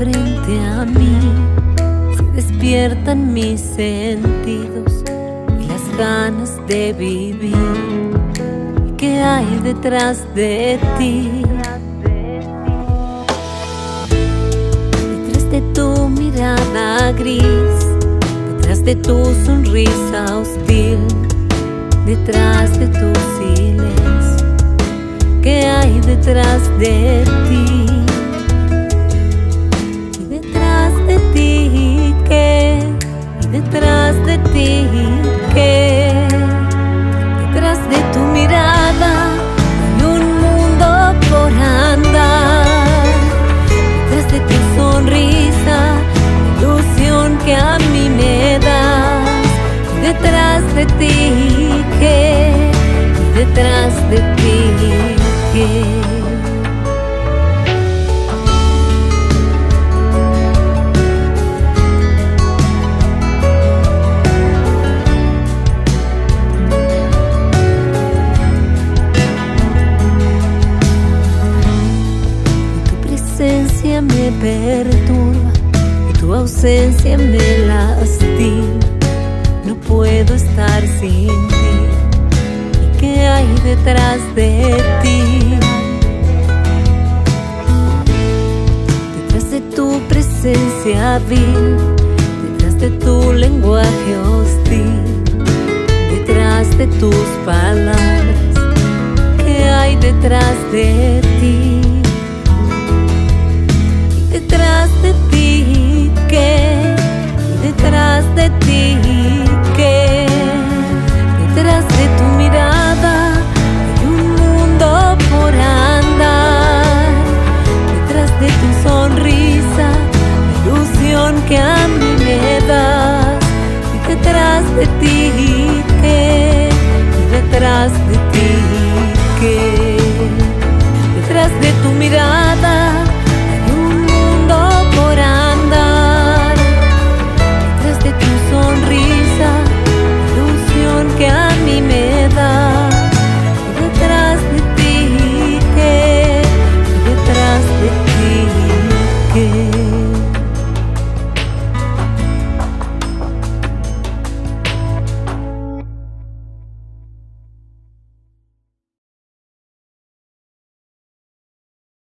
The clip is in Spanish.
frente a mí se despiertan mis sentidos y las ganas de vivir. ¿Qué hay detrás de ti? Detrás de tu mirada gris, detrás de tu sonrisa hostil, detrás de tu silencio. ¿Qué hay detrás de ti? Y detrás de ti, ¿qué? Y detrás de ti, ¿qué? Detrás de tu mirada hay un mundo por andar. Detrás de tu sonrisa, la ilusión que a mí me das. Y detrás de ti, ¿qué? Y detrás de ti, ¿qué? Me perturba y tu ausencia me lastima. No puedo estar sin ti. ¿Y qué hay detrás de ti? Detrás de tu presencia vil, detrás de tu lenguaje hostil, detrás de tus palabras, ¿qué hay detrás de ti?